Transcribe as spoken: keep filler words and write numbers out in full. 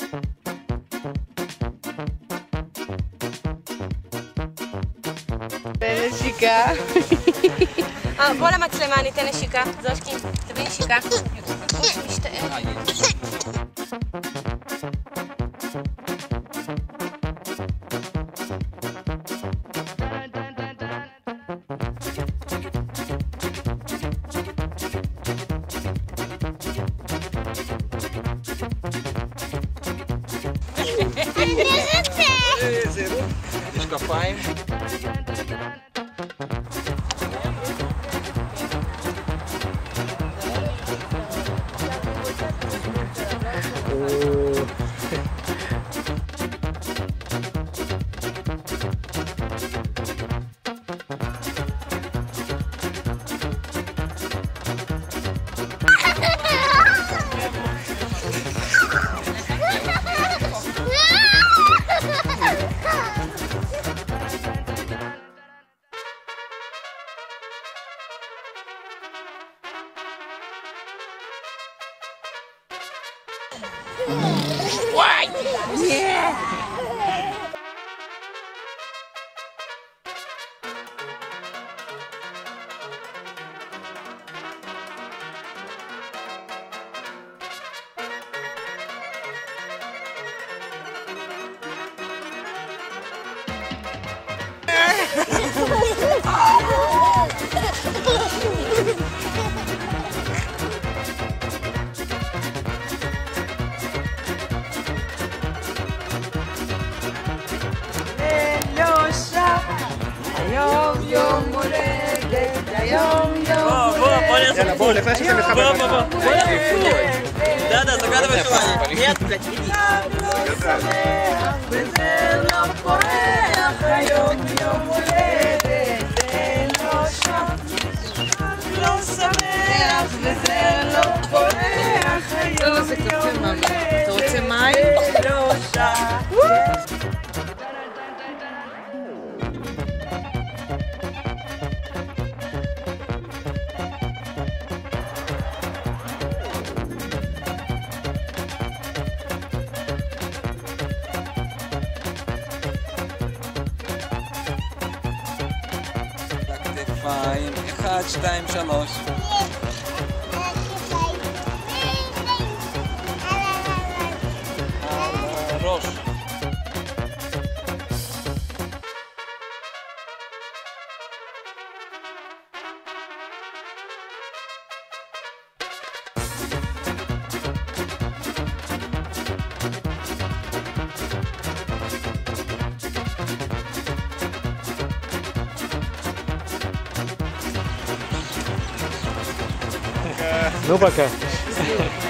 נשיקה. בוא למצלמה, ניתן נשיקה. זושקי, תביא נשיקה. הוא משתער. איזה רוב, יש כפיים. וואי! היום יום הולדת, היום יום הולדת. יאללה, בואו, לפני שאתם מתחברים. בוא, בוא, בוא. בוא נפיקות. דדה, סגרת בשורה. מיד פלטיני. וזה לא פורח, היום יום הולדת, זה לא שם, לא שמח, וזה לא פורח, היום יום הולדת, אתה רוצה מים? לא שם. כתפיים, אחד, שתיים, שלוש. על הראש. Ну пока.